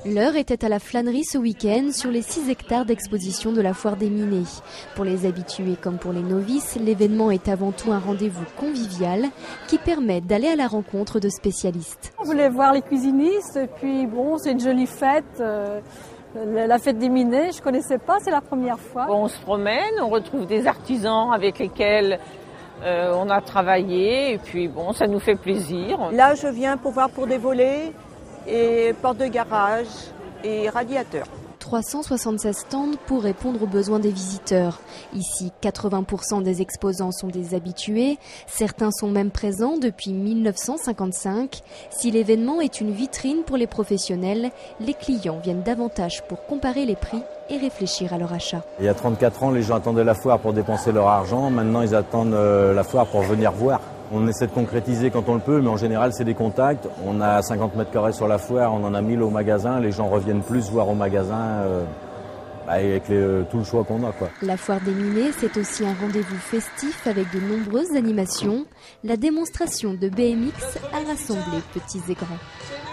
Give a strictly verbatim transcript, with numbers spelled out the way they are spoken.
L'heure était à la flânerie ce week-end sur les six hectares d'exposition de la Foire des Miniers. Pour les habitués comme pour les novices, l'événement est avant tout un rendez-vous convivial qui permet d'aller à la rencontre de spécialistes. On voulait voir les cuisinistes et puis bon, c'est une jolie fête. Euh, la fête des Miniers, je ne connaissais pas, c'est la première fois. On se promène, on retrouve des artisans avec lesquels euh, on a travaillé et puis bon, ça nous fait plaisir. Là, je viens pour voir pour des volets et portes de garage et radiateurs. trois cent soixante-seize stands pour répondre aux besoins des visiteurs. Ici, quatre-vingts pour cent des exposants sont des habitués. Certains sont même présents depuis mille neuf cent cinquante-cinq. Si l'événement est une vitrine pour les professionnels, les clients viennent davantage pour comparer les prix et réfléchir à leur achat. Il y a trente-quatre ans, les gens attendaient la foire pour dépenser leur argent. Maintenant, ils attendent la foire pour venir voir. On essaie de concrétiser quand on le peut, mais en général, c'est des contacts. On a cinquante mètres carrés sur la foire, on en a mille au magasin. Les gens reviennent plus voir au magasin euh, avec les, euh, tout le choix qu'on a, quoi. La Foire des Miniers, c'est aussi un rendez-vous festif avec de nombreuses animations. La démonstration de B M X a rassemblé petits et grands.